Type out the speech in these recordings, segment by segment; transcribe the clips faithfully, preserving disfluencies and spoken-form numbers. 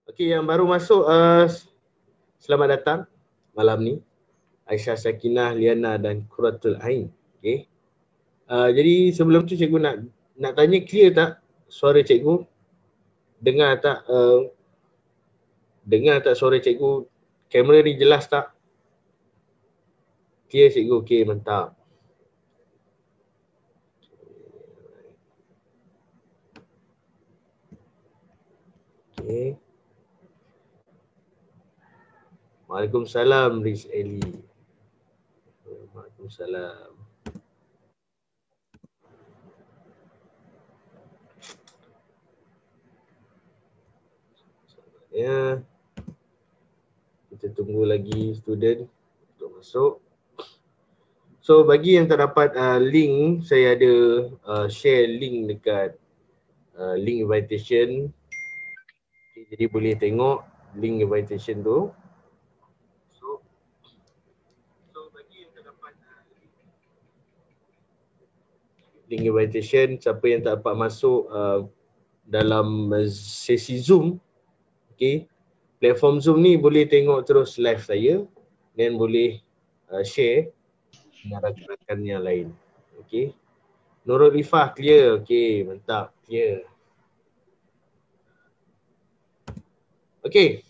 Okey, yang baru masuk, uh, selamat datang malam ni. Aisyah Sakinah, Liana dan Quratul Ain. Okey. Uh, jadi sebelum tu cikgu nak nak tanya, clear tak suara cikgu? Dengar tak uh, dengar tak suara cikgu? Kamera ni jelas tak? Clear cikgu? Okey, mantap. Okey. Waalaikumsalam Riz Eli. Waalaikumsalam. Ya. Kita tunggu lagi student untuk masuk. So bagi yang tak dapat uh, link, saya ada uh, share link dekat uh, link invitation. Okay, jadi boleh tengok link invitation tu. So, so bagi yang tak dapat uh, link invitation, siapa yang tak dapat masuk uh, dalam uh, sesi Zoom, okay, platform Zoom ni boleh tengok terus live saya dan boleh uh, share dengan rakan-rakan yang lain. Okay. Nurul Rifah clear. Okay, mantap. Clear. Okay.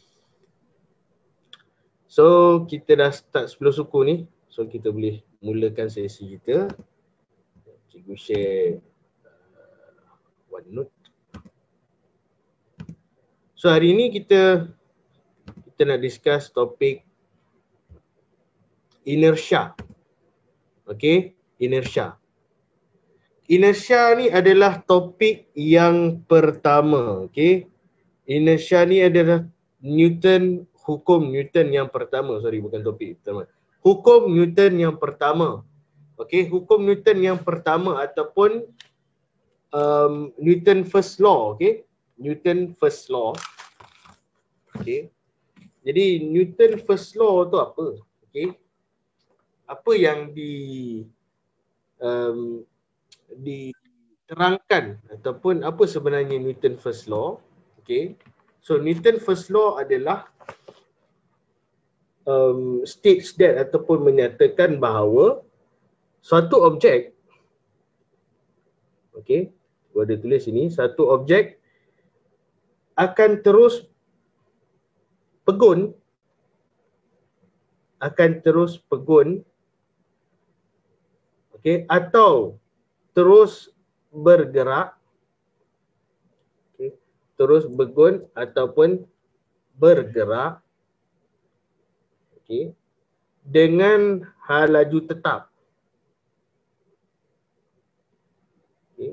So, kita dah start sepuluh suku ni. So, kita boleh mulakan sesi kita. Cikgu share uh, OneNote. So, hari ni kita kita nak discuss topik inertia. Okay, inertia. Inertia ni adalah topik yang pertama. Okay. Inertia ni adalah Newton, hukum Newton yang pertama. Sorry, bukan topik pertama. Hukum Newton yang pertama. Okay, hukum Newton yang pertama ataupun um, Newton first law. Okay, Newton first law. Okay, jadi Newton first law tu apa? Okay, apa yang di um, diterangkan ataupun apa sebenarnya Newton first law? Okay, so Newton first law adalah um, states that ataupun menyatakan bahawa suatu objek, okay, gua ada tulis sini, satu objek akan terus pegun, akan terus pegun, okay, atau terus bergerak, okay, terus bergun ataupun bergerak, okay, dengan hal laju tetap. Okay.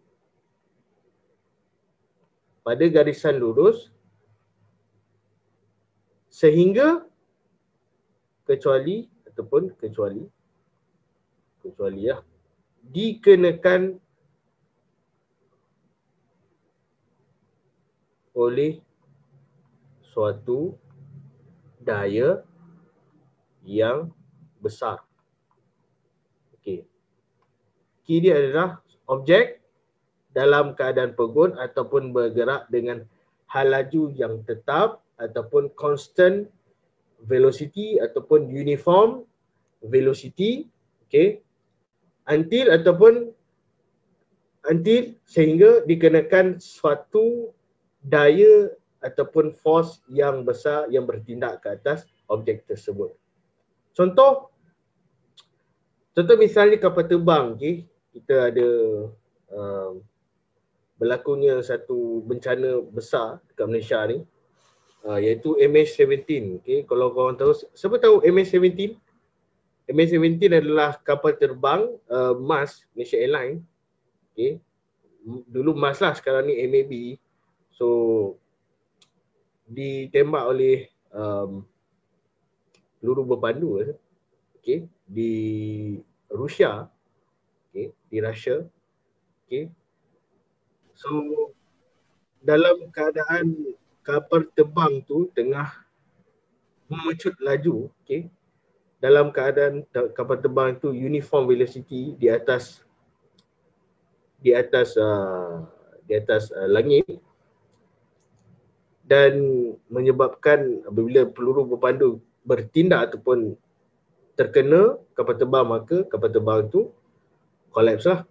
Pada garisan lurus sehingga kecuali ataupun kecuali kecuali ya dikenakan oleh suatu daya yang besar. Okey. Key dia adalah objek dalam keadaan pegun ataupun bergerak dengan hal laju yang tetap ataupun constant velocity ataupun uniform velocity, okey, until ataupun until sehingga dikenakan suatu daya ataupun force yang besar yang bertindak ke atas objek tersebut. Contoh, contoh misalnya kapal terbang, okay, kita ada um, berlakunya satu bencana besar dekat Malaysia ni, uh, iaitu M H tujuh belas. Okay, kalau korang tahu, siapa tahu M H tujuh belas? M H tujuh belas adalah kapal terbang uh, Mars, Malaysia Airlines. Okay, dulu Mars lah, sekarang ni M A B. So ditembak oleh um, peluru berpandu, okay, di Rusia, okay, di Russia, okay. So dalam keadaan kapal terbang tu tengah memecut laju, okay, dalam keadaan kapal terbang tu uniform velocity di atas di atas uh, di atas uh, langit, dan menyebabkan apabila peluru berpandu bertindak ataupun terkena kapal terbang, maka kapal terbang itu collapse lah.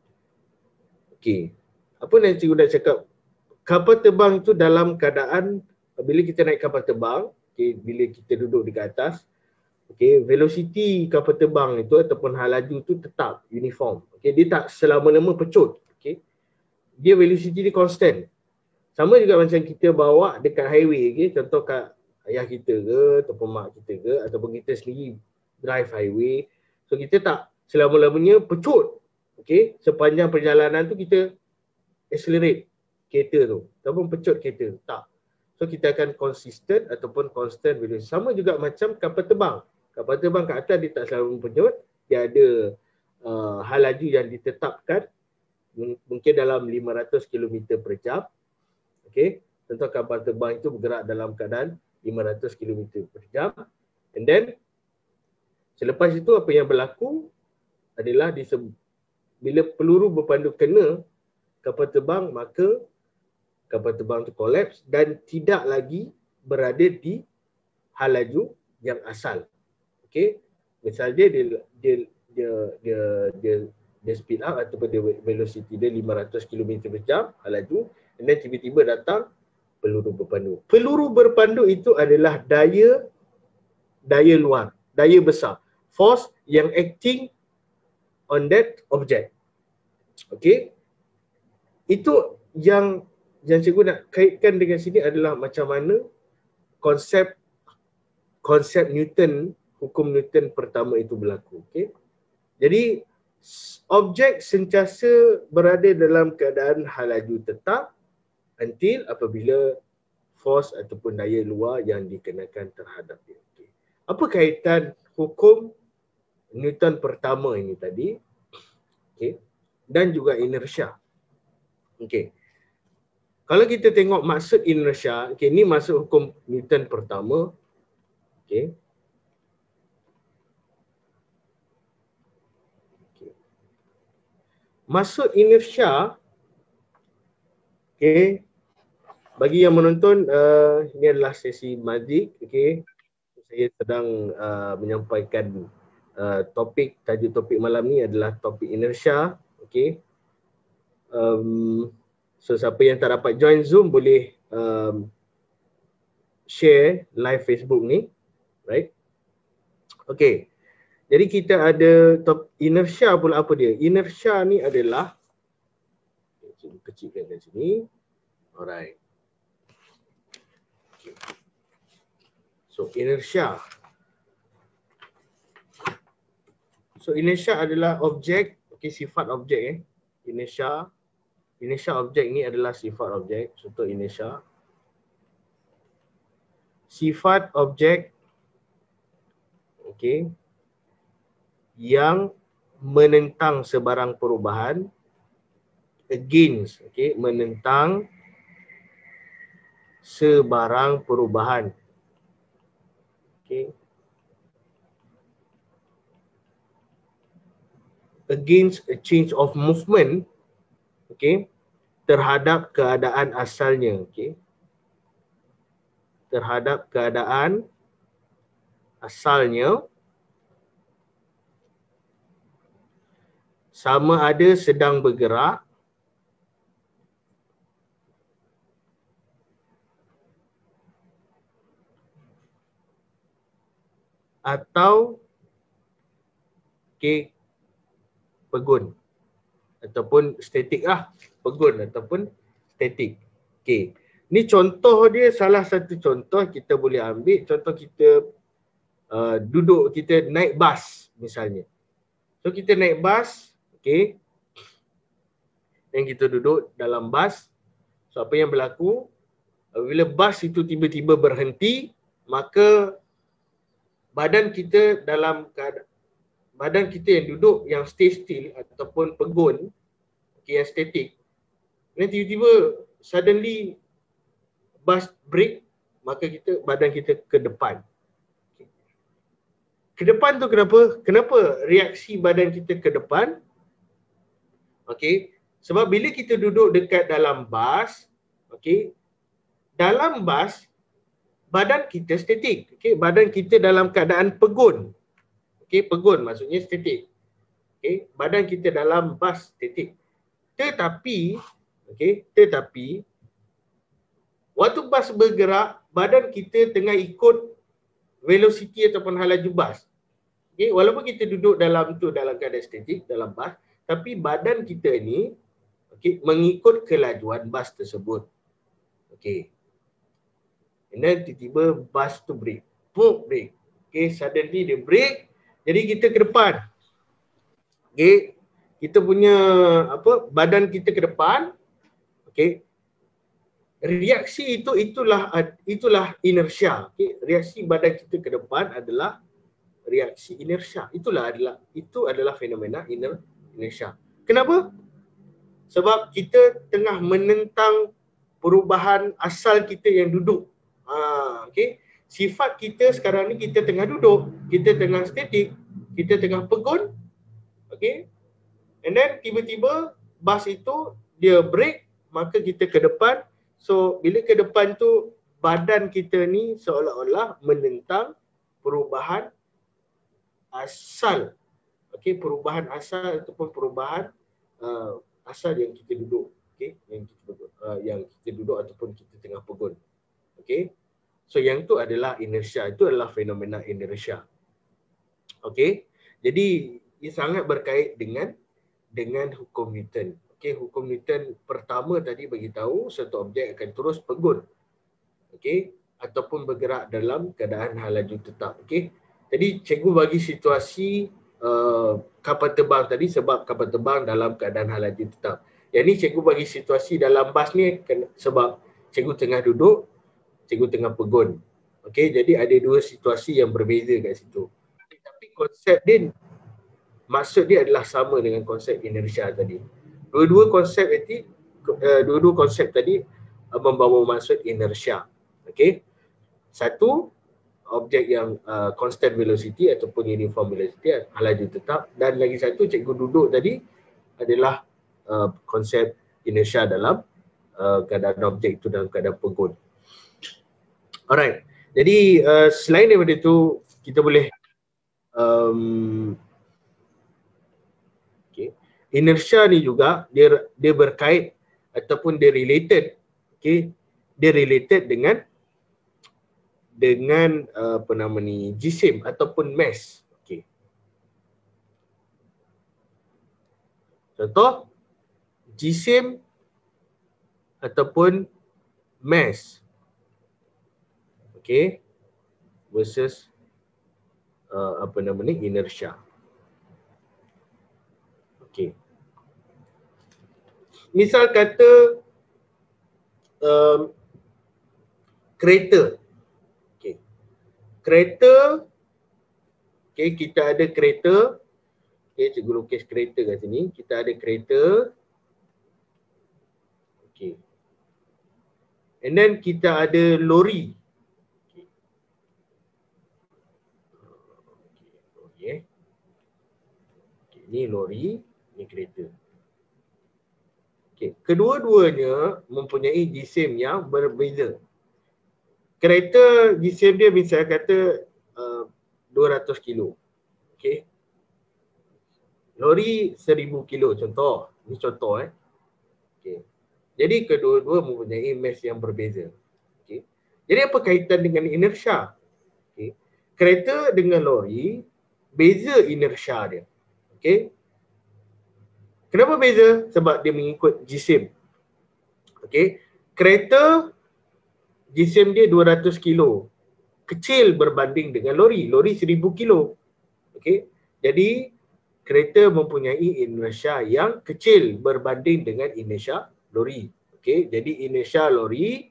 Okey. Apa yang cikgu nak cakap? Kapal terbang itu dalam keadaan bila kita naik kapal terbang, okay, bila kita duduk di atas, okay, velocity kapal terbang itu ataupun hal laju itu tetap uniform. Okay, dia tak selama-lama pecut. Okay. Dia velocity dia constant. Sama juga macam kita bawa dekat highway, okay, contoh kat ayah kita ke ataupun mak kita ke ataupun kita sendiri drive highway. So kita tak selama-lamanya pecut. Okay, sepanjang perjalanan tu kita accelerate kereta tu ataupun pecut kereta, tak. So kita akan konsisten ataupun constant velocity. Sama juga macam kapal terbang. Kapal terbang kat atas dia tak selalu pecut, dia ada uh, hal laju yang ditetapkan, mungkin dalam lima ratus kilometer per jam. Okey, contoh kapal terbang itu bergerak dalam keadaan lima ratus kilometer per jam. And then selepas itu apa yang berlaku adalah bila peluru berpandu kena kapal terbang, maka kapal terbang itu collapse dan tidak lagi berada di hal laju yang asal. Okey, misalnya dia dia dia dia dia, dia speed up ataupun dia velocity dia lima ratus kilometer per jam hal laju, dan tiba-tiba datang peluru berpandu. Peluru berpandu itu adalah daya daya luar, daya besar, force yang acting on that object. Okey, itu yang yang cikgu nak kaitkan dengan sini adalah macam mana konsep konsep Newton, hukum Newton pertama itu berlaku. Okay? Jadi objek sentiasa berada dalam keadaan hal laju tetap until apabila force ataupun daya luar yang dikenakan terhadap dia. Okay. Apa kaitan hukum Newton pertama ini tadi, okay, dan juga inersia? Okay. Kalau kita tengok maksud inersia, okay, ini maksud hukum Newton pertama. Okay. Okay. Maksud inersia, okay, bagi yang menonton, uh, ini adalah sesi Mazik. Okay. Saya sedang uh, menyampaikan uh, topik, tajuk topik malam ni adalah topik inersia. Okay. Um, So siapa yang tak dapat join Zoom boleh um, share live Facebook ni, right? Okay. Jadi kita ada top inersia pula. Apa dia? Inersia ni adalah, okay, kecilkan kat sini. Alright. Okay. So inersia. So inersia adalah objek, okay, sifat objek eh. Inersia. Inersia objek ni adalah sifat objek. Contoh inersia. Sifat objek, okey, yang menentang sebarang perubahan, against, okey, menentang sebarang perubahan. Okey. Against a change of movement, okey, terhadap keadaan asalnya, okey. Terhadap keadaan asalnya, sama ada sedang bergerak atau, okey, pegun ataupun statik lah, pegun ataupun statik. Okey. Ni contoh dia, salah satu contoh kita boleh ambil, contoh kita uh, duduk, kita naik bas misalnya. So kita naik bas, okey. Dan kita duduk dalam bas. So apa yang berlaku? Bila bas itu tiba-tiba berhenti, maka badan kita dalam keadaan, badan kita yang duduk, yang stay still ataupun pegun, okay, yang statik, dan tiba-tiba suddenly bus break, maka kita, badan kita ke depan. Okay. Ke depan tu kenapa? Kenapa reaksi badan kita ke depan? Okey, sebab bila kita duduk dekat dalam bas, okey, dalam bas, badan kita statik. Okay? Badan kita dalam keadaan pegun. Okay? Pegun maksudnya statik. Okay? Badan kita dalam bas statik. Tetapi, okay? Tetapi, waktu bas bergerak, badan kita tengah ikut velocity ataupun halaju bas. Okay? Walaupun kita duduk dalam tu dalam keadaan statik, dalam bas, tapi badan kita ni okay, mengikut kelajuan bas tersebut. Okay. And then tiba-tiba bas tu break. Boom, break. Okay, suddenly dia break. Jadi kita ke depan. Okay. Kita punya apa badan kita ke depan. Okay. Reaksi itu itulah itulah inersia. Okay. Reaksi badan kita ke depan adalah reaksi inersia. Itulah adalah itu adalah fenomena iner, inersia. Kenapa? Sebab kita tengah menentang perubahan asal kita yang duduk. Ha, okay. Sifat kita sekarang ni kita tengah duduk, kita tengah statik, kita tengah pegun. Okay. And then tiba-tiba bas itu dia break, maka kita ke depan. So bila ke depan tu badan kita ni seolah-olah menentang perubahan asal. Okay, perubahan asal ataupun perubahan uh, asal yang kita duduk, okey, yang kita uh, yang kita duduk ataupun kita tengah pegun. Okey. So yang tu adalah inersia, itu adalah fenomena inersia. Okey. Jadi ia sangat berkait dengan dengan hukum Newton. Okey, hukum Newton pertama tadi bagi tahu satu objek akan terus pegun. Okey, ataupun bergerak dalam keadaan hal laju tetap. Okey. Jadi cikgu bagi situasi Uh, kapal terbang tadi sebab kapal terbang dalam keadaan hal laju tetap. Yang ni cikgu bagi situasi dalam bas ni sebab cikgu tengah duduk, cikgu tengah pegun. Okey, jadi ada dua situasi yang berbeza kat situ. Tapi konsep dia, maksud dia adalah sama dengan konsep inersia tadi. Dua-dua konsep tadi, uh, dua-dua konsep tadi uh, membawa maksud inersia. Okey. Satu, objek yang uh, constant velocity ataupun uniform velocity, laju tetap, dan lagi satu cikgu duduk tadi adalah uh, konsep inersia dalam uh, keadaan objek itu dalam keadaan pegun. Alright, jadi uh, selain daripada itu kita boleh um, okay. Inersia ni juga dia dia berkait ataupun dia related, okay, dia related dengan dengan uh, apa nama ni jisim ataupun mass. Okey. Contoh jisim ataupun mass. Okey. Versus uh, apa nama ni inersia. Okey. Misal kata um, kereta. Kereta, okay, kita ada kereta, okay, cikgu lukis kereta kat sini, kita ada kereta, okay. And then kita ada lori. Okay. Okay. Okay. Ini lori, ini kereta. Okay. Kedua-duanya mempunyai jisim yang berbeza. Kereta jisim dia misalnya kata uh, dua ratus kilo. Okey. Lori seribu kilo contoh. Ini contoh eh. Okey. Jadi kedua-dua mempunyai mass yang berbeza. Okey. Jadi apa kaitan dengan inersia? Okey. Kereta dengan lori beza inersia dia. Okey. Kenapa beza? Sebab dia mengikut jisim. Okey. Kereta jisim dia dua ratus kilo. Kecil berbanding dengan lori. Lori seribu kilo. Okey. Jadi kereta mempunyai inersia yang kecil berbanding dengan inersia lori. Okey. Jadi inersia lori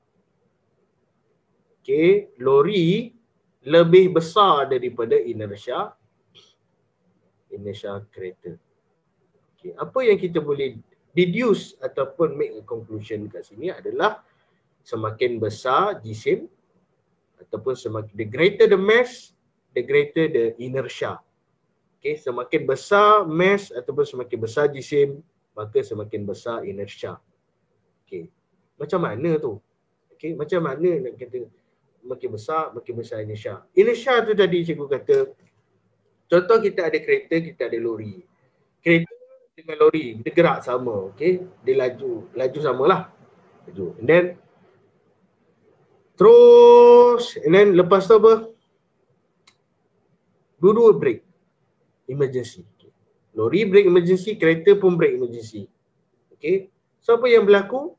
okey, lori lebih besar daripada inersia inersia kereta. Okey. Apa yang kita boleh deduce ataupun make a conclusion kat sini adalah semakin besar jisim ataupun semakin the greater the mass, the greater the inertia. Okey, semakin besar mass ataupun semakin besar jisim, maka semakin besar inertia. Okey. Macam mana tu? Okay, macam mana nak kata makin besar, makin besar inertia. Inertia tu tadi cikgu kata, contoh kita ada kereta, kita ada lori. Kereta dengan lori, dia gerak sama, okay? Dia laju, laju samalah. Laju. And then, terus, and then lepas tu apa? Dua-dua break. Emergency. Okay. Lori break emergency, kereta pun break emergency. Okay. So apa yang berlaku?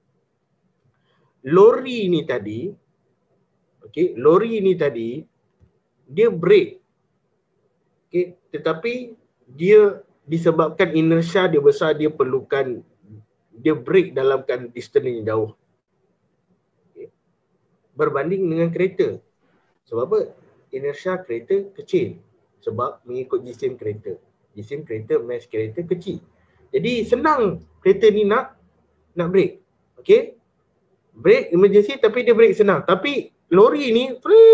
Lori ni tadi, okay, lori ni tadi, dia break. Okay. Tetapi dia disebabkan inersia dia besar, dia perlukan, dia break dalamkan distance yang jauh. Okay. Berbanding dengan kereta. Sebab apa? Inersia kereta kecil. Sebab mengikut jisim kereta. Jisim kereta, mass kereta kecil. Jadi senang kereta ni nak nak break. Okay. Break emergency tapi dia break senang. Tapi lori ni,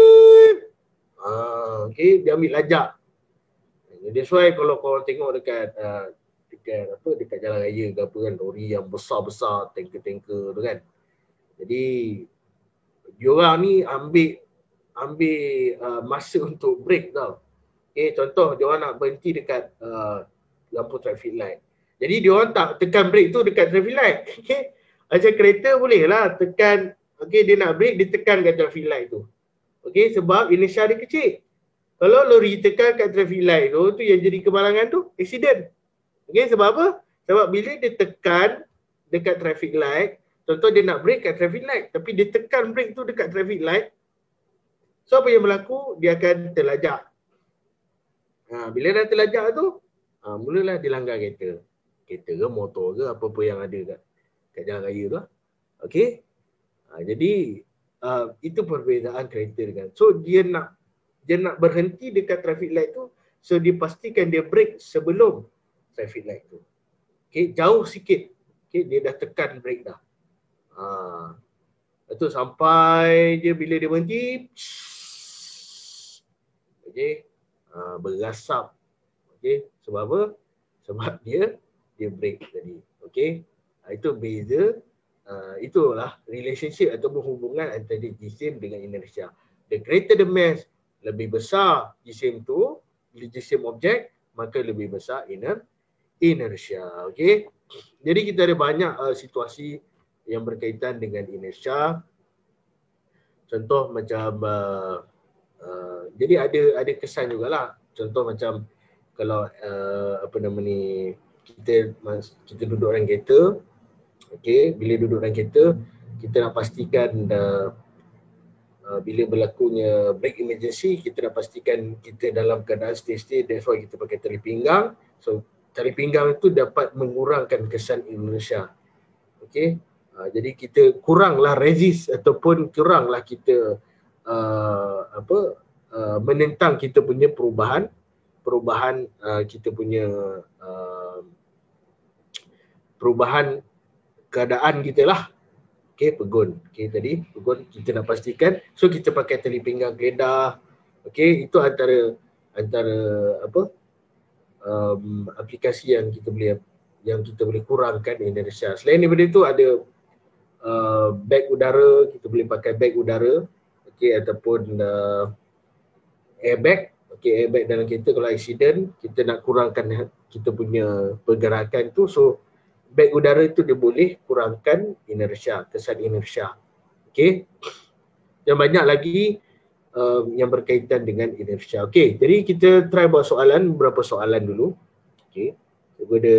ah, okay, dia ambil lajak. That's why kalau korang tengok dekat uh, dekat apa dekat jalan raya ke apa kan, lori yang besar-besar, tanker-tanker tu kan. Jadi diorang ni ambil ambil uh, masa untuk break tau. Okay, contoh diorang nak berhenti dekat uh, lampu traffic light. Jadi diorang tak tekan break tu dekat traffic light. Okay. Macam kereta boleh lah tekan, okay, dia nak break, dia tekan kat traffic light tu. Okay, sebab inersia dia kecil. Kalau lori tekan kat traffic light tu, tu yang jadi kemalangan tu, accident. Okay, sebab apa? Sebab bila dia tekan dekat traffic light, contoh dia nak break kat traffic light, tapi dia tekan break tu dekat traffic light, so apa yang berlaku? Dia akan terlajak. Ha, bila dah terlajak tu, ha, mulalah dilanggar kereta. Kereta ke, motor ke, apa-apa yang ada kat kat jalan raya tu. Okey. Ha, jadi uh, itu perbezaan kereta dengan. So dia nak dia nak berhenti dekat traffic light tu, so dia pastikan dia break sebelum traffic light tu. Okey, jauh sikit. Okey, dia dah tekan break dah. Ha. Itu sampai dia bila dia berhenti, okey, ha, berasap. Okey, sebab apa? Sebab dia dia break tadi. Okey. Itu beza, uh, itulah relationship ataupun hubungan antara jisim dengan inersia. The greater the mass, lebih besar jisim tu, jisim objek, maka lebih besar iner, inersia. Okay. Jadi kita ada banyak uh, situasi yang berkaitan dengan inersia. Contoh macam, uh, uh, jadi ada ada kesan jugalah. Contoh macam kalau uh, apa nama ni, kita kita duduk dalam kereta. Okey, bila duduk dalam kereta, kita nak pastikan uh, uh, bila berlakunya break emergency, kita nak pastikan kita dalam keadaan stay-stay. That's why kita pakai tali pinggang. So, tali pinggang itu dapat mengurangkan kesan inersia. Okey, uh, jadi kita kuranglah resist ataupun kuranglah kita uh, apa uh, menentang kita punya perubahan perubahan uh, kita punya uh, perubahan keadaan kita lah. Okey, pegun. Okey, tadi pegun kita nak pastikan. So kita pakai tali pinggang keledar. Okey, itu antara antara apa? Um, aplikasi yang kita boleh yang kita boleh kurangkan inersia. Selain daripada itu ada uh, beg udara, kita boleh pakai beg udara. Okey, ataupun uh, airbag. Okey, airbag dalam kereta kalau accident, kita nak kurangkan kita punya pergerakan tu, so beg udara itu dia boleh kurangkan inersia, kesan inersia. Okey. Dan banyak lagi uh, yang berkaitan dengan inersia. Okey, jadi kita try buat soalan, beberapa soalan dulu. Okey. Cikgu ada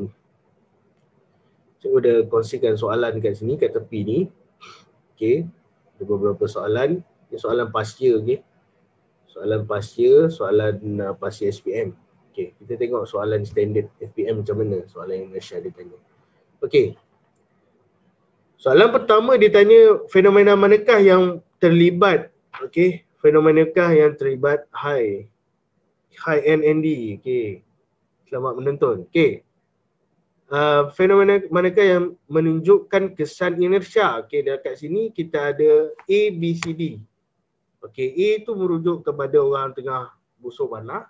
Cikgu ada kongsikan soalan kat sini, kat tepi ni. Okey. Ada beberapa soalan. Ini soalan pasya, okey. Soalan pasya, soalan uh, pasya S P M. Okey, kita tengok soalan standard F P M macam mana soalan Indonesia dia tanya. Okey. Soalan pertama dia tanya fenomena manakah yang terlibat, okey, fenomenakah yang terlibat high high N N D. Okey. Selamat menonton. Okey. Uh, fenomena manakah yang menunjukkan kesan inersia? Okey, dekat sini kita ada A, B, C, D. Okey, A itu merujuk kepada orang tengah busur panah.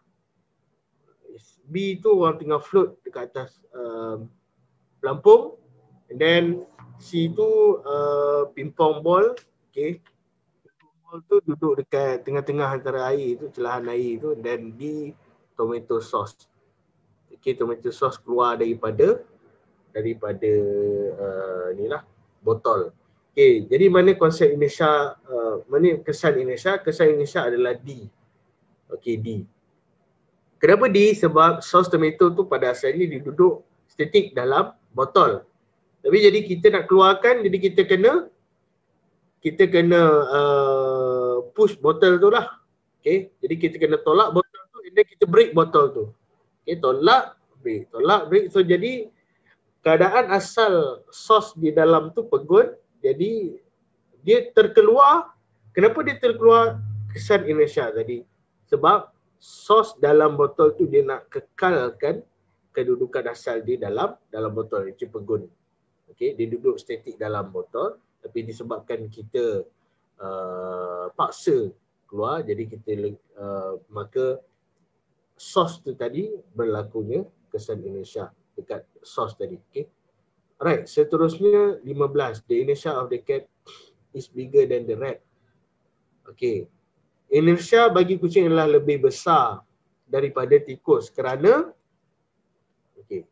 B itu orang tengah float dekat atas um, pelampung, and then C tu uh, pingpong ball, okey. Pingpong ball tu duduk dekat tengah-tengah antara air tu, celahan air tu, dan D tomato sauce. Okey, tomato sauce keluar daripada daripada uh, ni lah botol. Okey, jadi mana konsep inertia, uh, mana kesan inertia? Kesan inertia adalah D. Okey, D. Kenapa D? Sebab sos tomato tu pada asalnya dia duduk statik dalam botol. Tapi jadi kita nak keluarkan, jadi kita kena kita kena uh, push botol tu lah. Okay, jadi kita kena tolak botol tu and then kita break botol tu. Okay, tolak, break, tolak, break. So jadi keadaan asal sos di dalam tu pegun, jadi dia terkeluar. Kenapa dia terkeluar? Kesan inertia tadi. Sebab sos dalam botol tu dia nak kekalkan kedudukan asal di dalam dalam botol, itu pegun. Okey, dia duduk statik dalam botol, tapi disebabkan kita uh, paksa keluar, jadi kita uh, maka sos tu tadi berlakunya kesan inertia dekat sos tadi. Okey. Alright, seterusnya lima belas. The inertia of the cat is bigger than the rat. Okey. Inertia bagi kucing adalah lebih besar daripada tikus kerana okey.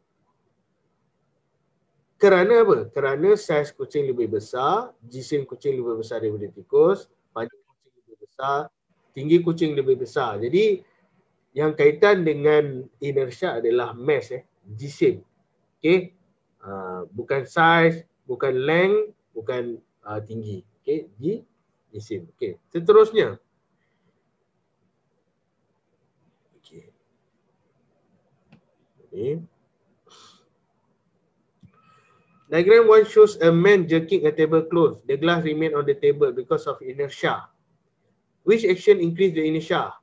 Kerana apa? Kerana saiz kucing lebih besar, jisim kucing lebih besar daripada tikus, panjang kucing lebih besar, tinggi kucing lebih besar. Jadi yang kaitan dengan inertia adalah mass, eh, jisim. Okey. Uh, bukan saiz, bukan length, bukan uh, tinggi. Okey, di jisim. Okey. Seterusnya. Okey. Okay. Diagram one shows a man jerking a tablecloth. The glass remain on the table because of inertia. Which action increase the inertia?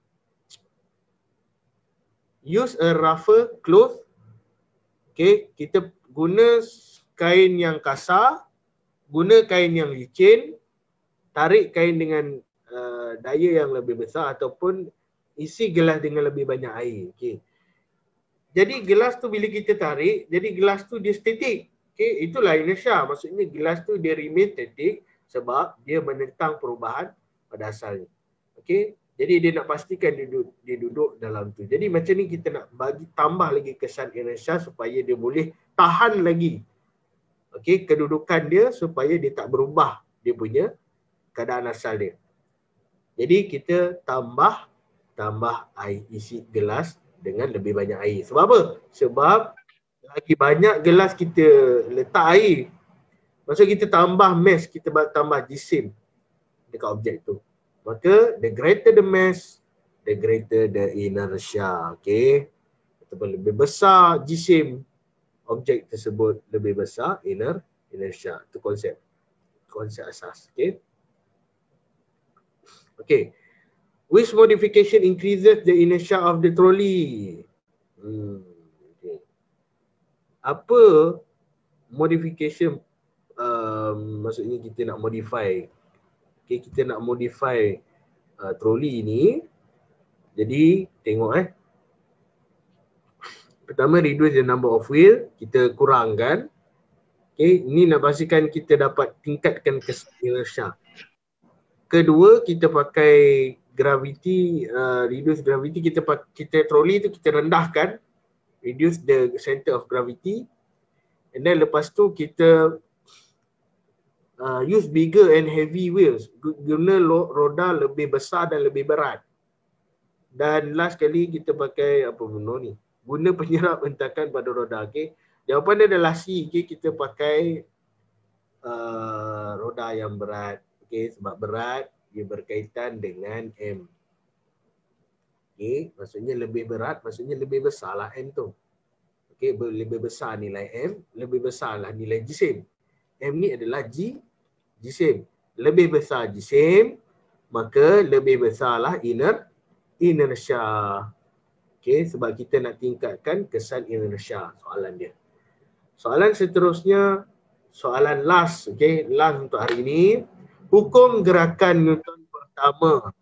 Use a rougher cloth. Okay, kita guna kain yang kasar, guna kain yang licin, tarik kain dengan uh, daya yang lebih besar ataupun isi gelas dengan lebih banyak air. Okay. Jadi gelas tu bila kita tarik, jadi gelas tu dia statik. Okay, itulah inertia. Maksudnya gelas tu dia remain statik sebab dia menentang perubahan pada asalnya. Okay, jadi dia nak pastikan dia duduk, dia duduk dalam tu. Jadi macam ni kita nak bagi tambah lagi kesan inertia supaya dia boleh tahan lagi. Okay, kedudukan dia supaya dia tak berubah dia punya keadaan asal dia. Jadi kita tambah tambah air, isi gelas dengan lebih banyak air. Sebab apa? Sebab lagi banyak gelas kita letak air, maksud kita tambah mass, kita tambah jisim dekat objek tu. Maka the greater the mass, the greater the inertia. Okay. Ataupun lebih besar jisim objek tersebut, lebih besar iner inertia. Itu konsep. Konsep asas. Okay. Okay. Which modification increases the inertia of the trolley? Hmm. Okay. Apa modification, um, maksudnya kita nak modify, okay, kita nak modify uh, trolley ni. Jadi tengok eh. Pertama, reduce the number of wheel, kita kurangkan. Okay, ini nak pastikan kita dapat tingkatkan kesan inertia. Kedua, kita pakai gravity, uh, reduce gravity, kita kita trolley tu kita rendahkan, reduce the center of gravity. And then lepas tu kita uh, use bigger and heavy wheels, guna roda lebih besar dan lebih berat. Dan last kali kita pakai apa benda ni, guna penyerap hentakan pada roda. Okay, jawapan dia adalah C. Okay, kita pakai uh, roda yang berat. Okay, sebab berat dia berkaitan dengan M. Okay, maksudnya lebih berat, maksudnya lebih besar lah M tu. Okay, lebih besar nilai M, lebih besar lah nilai jisim. M ni adalah G, jisim. Lebih besar jisim, maka lebih besarlah iner, inertia. Okay, sebab kita nak tingkatkan kesan inertia soalan dia. Soalan seterusnya, soalan last, okay, last untuk hari ini. Hukum gerakan Newton pertama.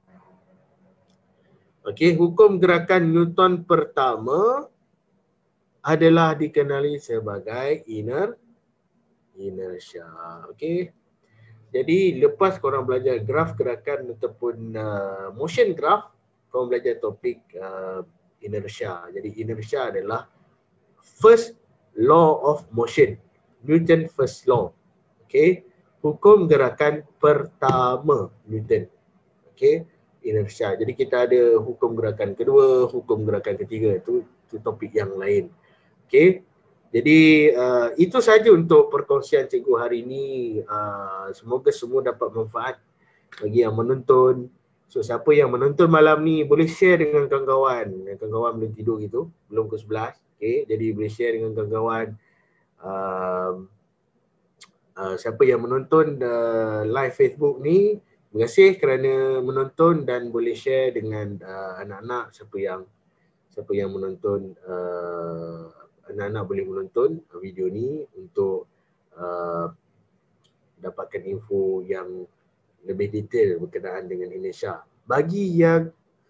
Okey, hukum gerakan Newton pertama adalah dikenali sebagai iner inertia. Okey. Jadi lepas korang belajar graf gerakan ataupun uh, motion graph, korang belajar topik uh, inertia. Jadi inertia adalah first law of motion, Newton first law. Okey, hukum gerakan pertama Newton. Okey, inertia. Jadi kita ada hukum gerakan kedua, hukum gerakan ketiga, itu itu topik yang lain. Okey. Jadi uh, itu saja untuk perkongsian cikgu hari ini. Uh, semoga semua dapat manfaat bagi yang menonton. So siapa yang menonton malam ni boleh share dengan kawan-kawan. Kawan-kawan belum tidur gitu, belum pukul sebelas. Okay, jadi boleh share dengan kawan-kawan. Uh, uh, siapa yang menonton uh, live Facebook ni, terima kasih kerana menonton dan boleh share dengan uh, anak-anak siapa yang siapa yang menonton. Uh, anak-anak boleh menonton video ni untuk uh, dapatkan info yang lebih detail berkenaan dengan inertia. Bagi yang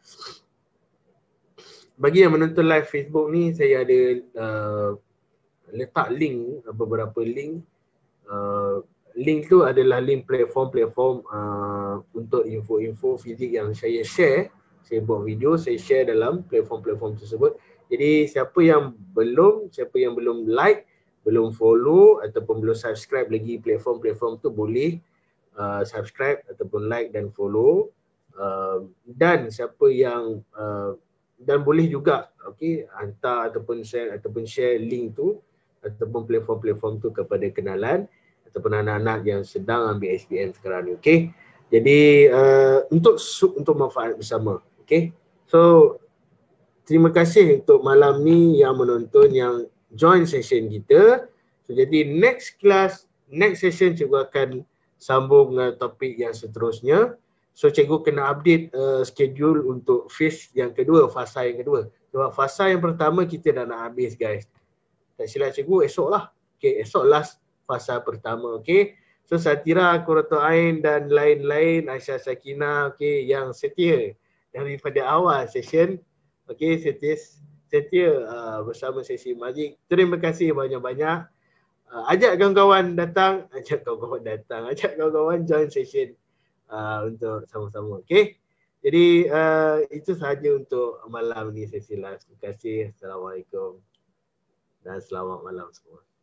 bagi yang menonton live Facebook ni, saya ada uh, letak link, beberapa link. Uh, link tu adalah link platform-platform uh, untuk info-info fizik yang saya share. Saya buat video, saya share dalam platform-platform tersebut. Jadi siapa yang belum, siapa yang belum like, belum follow ataupun belum subscribe lagi platform-platform tu, boleh uh, subscribe ataupun like dan follow. Uh, dan siapa yang uh, dan boleh juga okey hantar ataupun share ataupun share link tu ataupun platform-platform tu kepada kenalan ataupun anak-anak yang sedang ambil S B M sekarang ni. Okey. Jadi uh, untuk untuk manfaat bersama. Okey. So terima kasih untuk malam ni yang menonton, yang join session kita. So, jadi next class, next session cikgu akan sambung uh, topik yang seterusnya. So cikgu kena update uh, schedule untuk phase yang kedua, fasa yang kedua. Sebab fasa yang pertama kita dah nak habis guys. Tak silap cikgu, esok lah. Okay, esok last fasa pertama. Okay. So Satira, Qurratu Ain dan lain-lain, Aisyah Sakinah, okay, yang setia daripada awal session. Okey, setia, setia uh, bersama sesi Majik. Terima kasih banyak-banyak. Uh, ajak kawan-kawan datang, ajak kawan-kawan datang, ajak kawan-kawan join session uh, untuk sama-sama. Okey. Jadi uh, itu sahaja untuk malam ni sesi live. Terima kasih. Assalamualaikum dan selamat malam semua.